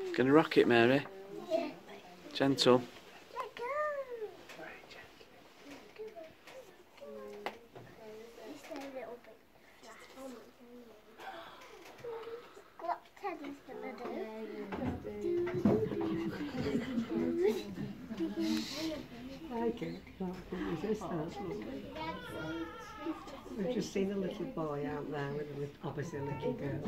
Gonna rock it, Mary. Gentle. What Teddy's gonna do? Like it, can't resist that. We've just seen a little boy out there with obviously a little girl.